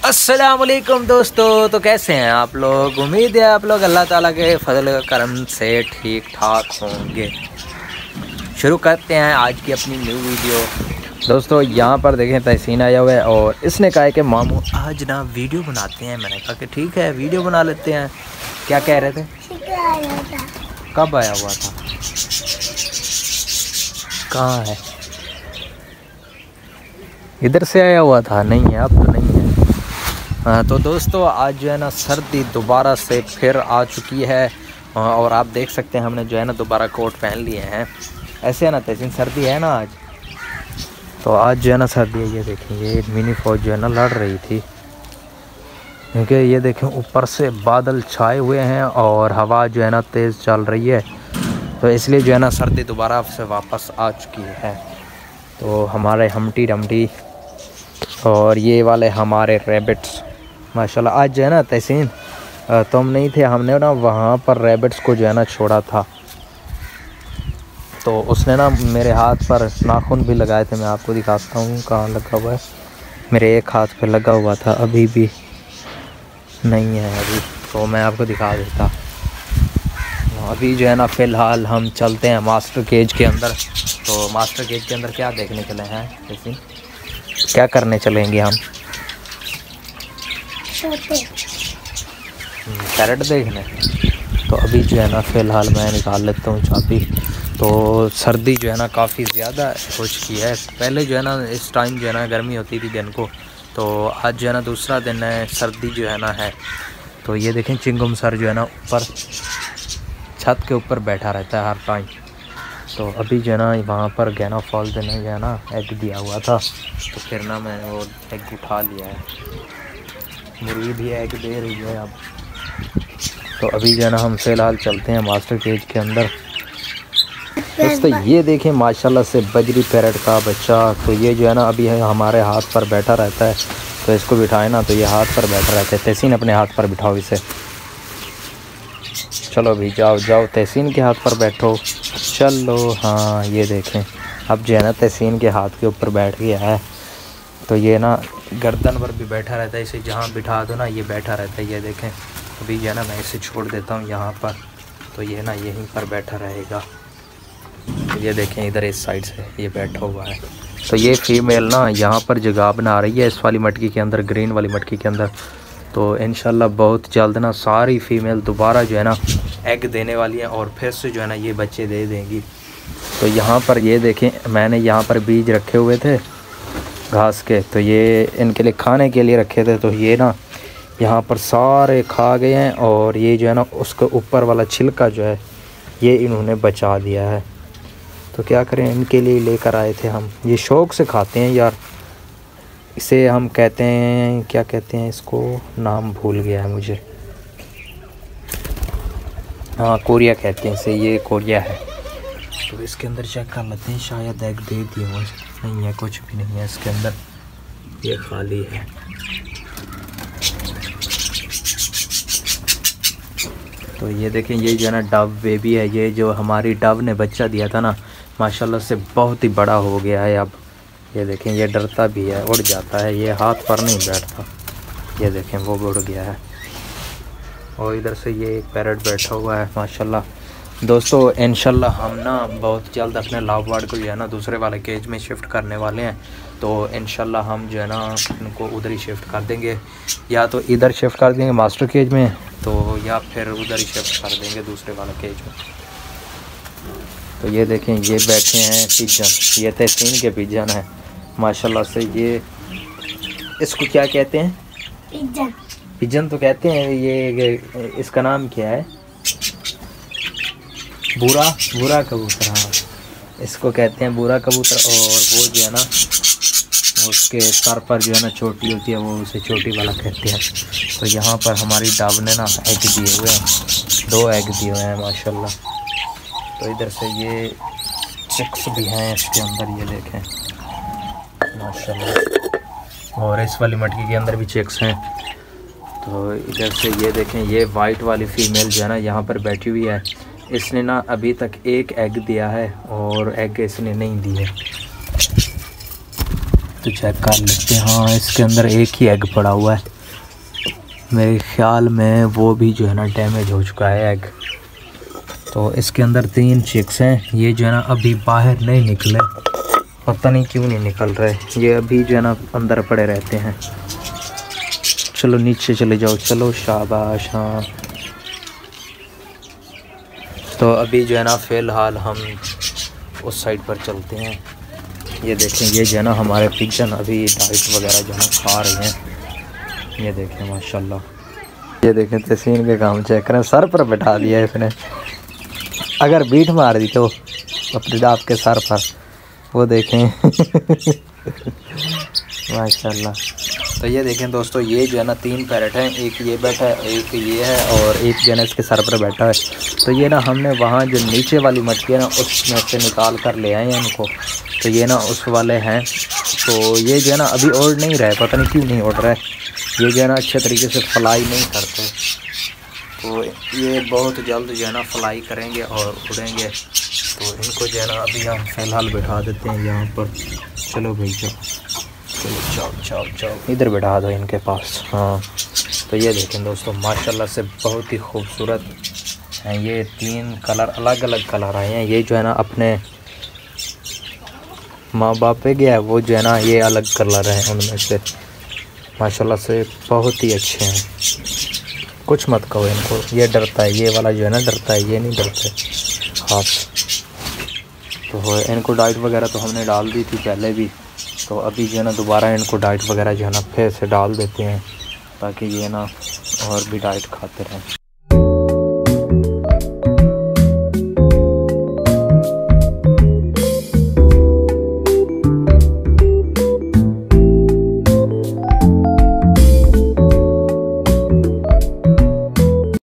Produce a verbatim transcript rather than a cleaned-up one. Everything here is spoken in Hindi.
अस्सलाम वालेकुम दोस्तों। तो कैसे हैं आप लोग? उम्मीद है आप लोग अल्लाह ताला के फजल करम से ठीक ठाक होंगे। शुरू करते हैं आज की अपनी न्यू वीडियो। दोस्तों यहाँ पर देखें तहसीन आया हुआ है और इसने कहा है कि मामू आज ना वीडियो बनाते हैं। मैंने कहा कि ठीक है वीडियो बना लेते हैं। क्या कह रहे थे? कब आया हुआ था? कहाँ है? इधर से आया हुआ था? नहीं है, अब तो नहीं है। हाँ तो दोस्तों आज जो है ना सर्दी दोबारा से फिर आ चुकी है और आप देख सकते हैं हमने जो है ना दोबारा कोट पहन लिए हैं। ऐसे है ना तहसीन, सर्दी है ना आज, तो आज जो है ना सर्दी है। ये देखें ये मिनी फौज जो है ना लड़ रही थी क्योंकि ये देखें ऊपर से बादल छाए हुए हैं और हवा जो है ना तेज़ चल रही है, तो इसलिए जो है ना सर्दी दोबारा से वापस आ चुकी है। तो हमारे हमटी डमटी और ये वाले हमारे रैबिट्स माशाल्लाह आज जो है ना तहसीन तुम नहीं थे, हमने ना वहाँ पर रैबिट्स को जो है ना छोड़ा था, तो उसने ना मेरे हाथ पर नाखून भी लगाए थे। मैं आपको दिखाता हूँ कहाँ लगा हुआ है। मेरे एक हाथ पे लगा हुआ था, अभी भी नहीं है अभी, तो मैं आपको दिखा देता। अभी जो है ना फ़िलहाल हम चलते हैं मास्टर केज के अंदर। तो मास्टर केज के अंदर क्या देखने चले हैं तहसीन? क्या करने चलेंगे हम? पैरेट देखने। तो अभी जो है ना फ़िलहाल मैं निकाल लेता हूँ चाबी। तो सर्दी जो है ना काफ़ी ज़्यादा हो चुकी है। पहले जो है ना इस टाइम जो है ना गर्मी होती थी दिन को, तो आज जो है ना दूसरा दिन है सर्दी जो है ना है। तो ये देखें चिंगम सर जो है ना ऊपर छत के ऊपर बैठा रहता है हर टाइम। तो अभी जो है ना वहाँ पर गैना फॉल देने जो है ना एग दिया हुआ था, तो फिर ना मैंने वो एग उठा लिया है। मुर्गी भी एग दे रही है अब। तो अभी जो है ना हम फ़िलहाल चलते हैं मास्टर केज के अंदर। दोस्तों ये देखें माशाल्लाह से बजरी पैरेट का बच्चा। तो ये जो है ना अभी है हमारे हाथ पर बैठा रहता है, तो इसको बिठाए ना तो ये हाथ पर बैठा रहता है। तहसीन अपने हाथ पर बिठाओ इसे। चलो भी जाओ जाओ तहसीन के हाथ पर बैठो, चलो। हाँ ये देखें अब जो है ना तहसीन के हाथ के ऊपर बैठ गया है। तो ये ना गर्दन पर भी बैठा रहता है, इसे जहाँ बिठा दो ना ये बैठा रहता है। ये देखें अभी जो है ना मैं इसे छोड़ देता हूँ यहाँ पर, तो ये ना यहीं पर बैठा रहेगा। ये देखें इधर इस साइड से ये बैठा हुआ है। तो ये फीमेल ना यहाँ पर जगह बना रही है इस वाली मटकी के अंदर, ग्रीन वाली मटकी के अंदर। तो इंशाल्लाह बहुत जल्द ना सारी फीमेल दोबारा जो है ना एग देने वाली हैं और फिर से जो है ना ये बच्चे दे देंगी। तो यहाँ पर ये देखें मैंने यहाँ पर बीज रखे हुए थे घास के, तो ये इनके लिए खाने के लिए रखे थे। तो ये ना यहाँ पर सारे खा गए हैं और ये जो है ना उसके ऊपर वाला छिलका जो है ये इन्होंने बचा दिया है। तो क्या करें, इनके लिए लेकर आए थे हम। ये शौक़ से खाते हैं यार। इसे हम कहते हैं, क्या कहते हैं इसको, नाम भूल गया है मुझे। हाँ कोरिया कहते हैं इसे, ये कोरिया है। तो इसके अंदर चेक कर लेते हैं, शायद एग दे दिए मुझे। नहीं है, कुछ भी नहीं है इसके अंदर, ये खाली है। तो ये देखें ये जो है ना डव बेबी है। ये जो हमारी डव ने बच्चा दिया था ना माशाल्लाह से बहुत ही बड़ा हो गया है अब। ये देखें ये डरता भी है, उड़ जाता है, ये हाथ पर नहीं बैठता। ये देखें वो उड़ गया है। और इधर से ये एक पैरेट बैठा हुआ है माशाल्लाह। दोस्तों इंशाल्लाह हम ना बहुत जल्द अपने लव बर्ड को जो है ना दूसरे वाले केज में शिफ्ट करने वाले हैं। तो इंशाल्लाह हम जो है ना इनको उधर ही शिफ्ट कर देंगे, या तो इधर शिफ्ट कर देंगे मास्टर केज में, तो या फिर उधर ही शिफ्ट कर देंगे दूसरे वाले केज में। तो ये देखें ये बैठे हैं पिजन, ये तहसीन के पिजन है माशाल्लाह से। ये इसको क्या कहते हैं? पिजन। पिजन तो कहते हैं। ये इसका नाम क्या है? बुरा बुरा कबूतर। हाँ इसको कहते हैं बुरा कबूतर। और वो जो है ना उसके सर पर जो है ना छोटी होती है, वो उसे छोटी वाला कहते हैं। तो यहाँ पर हमारी डव ने ना एग दिए हुए हैं, दो एग दिए हुए हैं माशाल्लाह। तो इधर से ये चिक्स भी हैं इसके अंदर, ये देखें माशाल्लाह। और इस वाली मटकी के अंदर भी चिक्स हैं। तो इधर से ये देखें ये वाइट वाली फ़ीमेल जो है ना यहाँ पर बैठी हुई है। इसने ना अभी तक एक एग दिया है और एग इसने नहीं दिए। तो चेक कर लेते हैं। हाँ इसके अंदर एक ही एग पड़ा हुआ है। मेरे ख्याल में वो भी जो है ना डैमेज हो चुका है एग। तो इसके अंदर तीन चिक्स हैं, ये जो है ना अभी बाहर नहीं निकले, पता नहीं क्यों नहीं निकल रहे, ये अभी जो है ना अंदर पड़े रहते हैं। चलो नीचे चले जाओ, चलो शाबाश। हाँ तो अभी जो है ना फ़िलहाल हम उस साइड पर चलते हैं। ये देखें, ये जो है ना हमारे पिजन अभी डाइट वगैरह जो है ना खा रहे हैं। ये देखें माशाल्लाह, ये देखें तहसीन के काम चेक करें, सर पर बैठा दिया है इसने। अगर बीट मार दी तो अपने आपके सर पर, वो देखें माशाल्लाह। तो ये देखें दोस्तों, ये जो है ना तीन पैरेट हैं, एक ये बैठा है, एक ये है और एक जो है ना इसके सर पर बैठा है। तो ये ना हमने वहाँ जो नीचे वाली मटकी है ना उसमें से निकाल कर ले आए हैं इनको। तो ये ना उस वाले हैं। तो ये जो है ना अभी उड़ नहीं रहा है, पता नहीं क्यों नहीं उड़ रहा है। ये जो है ना अच्छे तरीके से फ्लाई नहीं करते, तो ये बहुत जल्द जो है ना फ्लाई करेंगे और उड़ेंगे। तो इनको जो है ना अभी हम फ़िलहाल बैठा देते हैं यहाँ पर। चलो भाई जाओ, चलो जाओ जाओ जाओ, इधर बैठा दो इनके पास। हाँ तो ये देखें दोस्तों, माशाल्लाह से बहुत ही खूबसूरत हैं। ये तीन कलर, अलग अलग कलर आए हैं। ये जो है ना अपने माँ बाप पे गया है, वो जो है ना ये अलग कलर हैं उनमें से। माशाल्लाह से बहुत ही अच्छे हैं। कुछ मत कहो इनको, ये डरता है, ये वाला जो है ना डरता है, ये नहीं डरता है हाथ। तो इनको डाइट वगैरह तो हमने डाल दी थी पहले भी, तो अभी जो है ना दोबारा इनको डाइट वगैरह जो है ना फिर से डाल देते हैं, ताकि ये ना और भी डाइट खाते रहें।